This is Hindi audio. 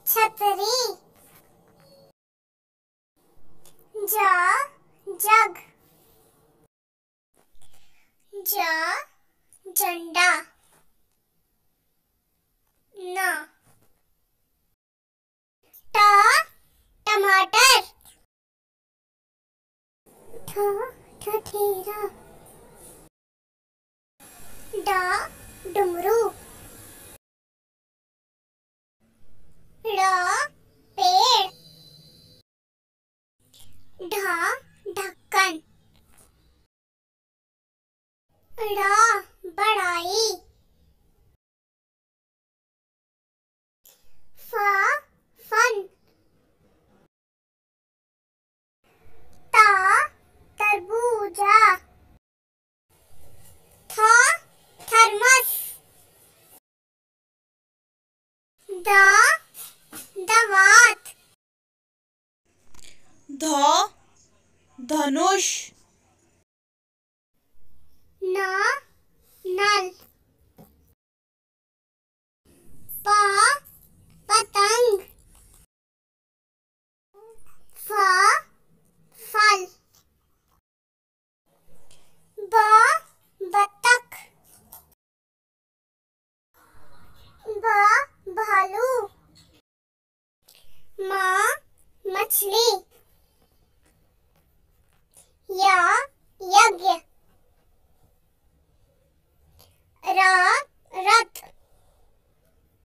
छतरी। ज जग। ज झंडा। न ट टमाटर। ठ ठठेरा। ड डमरू। ड़ पेड़। ढ ढक्कन। ड़ बढ़ाई। फ फन। त तरबूजा। थ थर्मस। द दवात। ध धनुष। न नल। प पतंग। फ फल। ब बतख। भ भालू। म मछली।